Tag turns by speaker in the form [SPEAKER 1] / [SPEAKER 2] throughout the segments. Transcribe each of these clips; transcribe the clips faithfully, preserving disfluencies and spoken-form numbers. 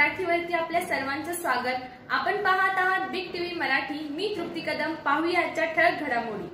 [SPEAKER 1] मराठीवरती आपल्या सर्वांचं स्वागत। आपण पाहत आहात बिग टीव्ही मराठी। मी तृप्ती कदम। पाहूया आजच्या ठळक घडामोडी।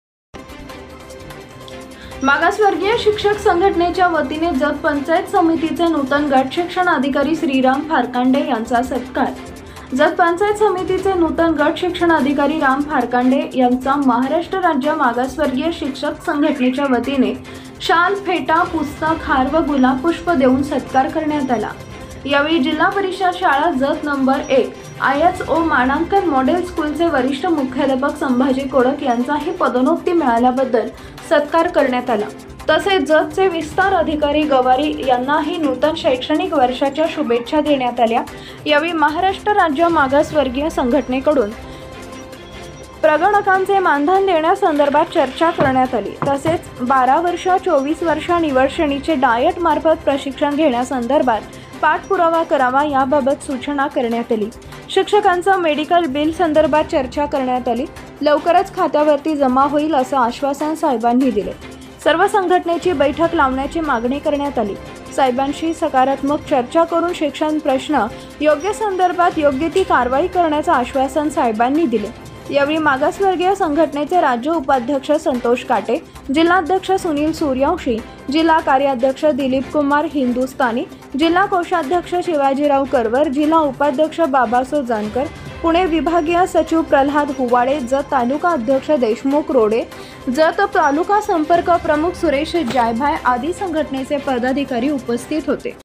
[SPEAKER 2] मागासवर्गीय शिक्षक संघटनेच्या वतीने जत पंचायत समितीचे नूतन गट शिक्षण अधिकारी श्रीराम फारकांडे यांचा सत्कार। जत पंचायत समितीचे नूतन गट शिक्षण अधिकारी राम फारकांडे यांचा महाराष्ट्र राज्य मागासवर्गीय शिक्षक संघटनेच्या वतीने शाल, फेटा, पुस्तक, हार व गुलाब पुष्प देऊन सत्कार करण्यात आला। यावेळी जिल्हा परिषद शाळा जत नंबर एक आय एस ओ मानांकन मॉडेल स्कूलचे वरिष्ठ मुख्याध्यापक संभाजी कोडक यांचाही पदोन्नती मिळाल्याबद्दल सत्कार करण्यात आला। तसेच जतचे विस्तार अधिकारी गवारी यांनाही नूतन शैक्षणिक वर्षाच्या शुभेच्छा देण्यात आल्या। यावेळी महाराष्ट्र राज्य मागासवर्गीय संघटनेकडून प्रगणकांचे मानधन देण्यासंदर्भात चर्चा करण्यात आली। तसेच बारा वर्ष चोवीस वर्ष निवड श्रेणीचे डायट मार्फत प्रशिक्षण घेण्यासंदर्भात पाठपुरावा करावा याबाबत सूचना करण्यात आली। शिक्षकांचा मेडिकल बिल संदर्भात चर्चा करण्यात आली। लवकरच खात्यावरती जमा होईल असं आश्वासन साहेबांनी दिले। सर्व संघटनेची बैठक लावण्याची मागणी करण्यात आली। साहेबांशी सकारात्मक चर्चा करून शिक्षण प्रश्न योग्य संदर्भात योग्य ती कारवाई करण्याचं आश्वासन साहेबांनी दिले। यावेळी मागासवर्गीय संघटनेचे राज्य उपाध्यक्ष संतोष काटे, जिल्हाध्यक्ष सुनील सूर्यवंशी, जिल्हा कार्याध्यक्ष दिलीप कुमार हिंदुस्तानी, जिल्हा कोषाध्यक्ष शिवाजीराव करवर, जिल्हा उपाध्यक्ष बाबासो जानकर, पुणे विभागीय सचिव प्रल्हाद हुवाडे, जत तालुका अध्यक्ष देशमुख रोडे, जत तालुका संपर्क प्रमुख सुरेश जायभाय आदी संघटनेचे पदाधिकारी उपस्थित होते।